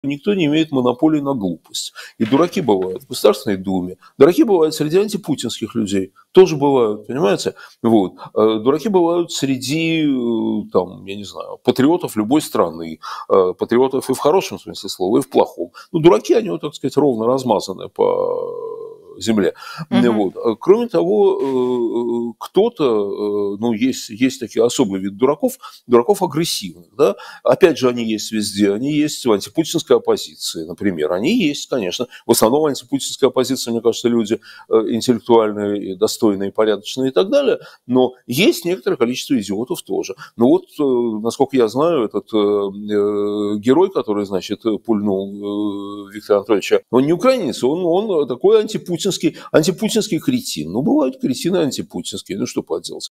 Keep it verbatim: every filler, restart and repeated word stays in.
никто не имеет монополии на глупость. И дураки бывают в Государственной Думе, дураки бывают среди антипутинских людей, тоже бывают, понимаете? Вот. Дураки бывают среди, там, я не знаю, патриотов любой страны, патриотов и в хорошем смысле слова, и в плохом. Ну, дураки, они, вот, так сказать, ровно размазаны по земле. Мгм. Вот. Кроме того, кто-то, ну, есть, есть такие особый вид дураков, дураков агрессивных. Да? Опять же, они есть везде. Они есть в антипутинской оппозиции, например. Они есть, конечно. В основном антипутинская оппозиция, мне кажется, люди интеллектуальные, достойные, порядочные и так далее. Но есть некоторое количество идиотов тоже. Ну вот, насколько я знаю, этот э, герой, который, значит, пульнул э, Виктора Анатольевича, он не украинец, он, он такой антипутинский, антипутинский кретин. Ну, бывают кретины антипутинские, ну что поделать.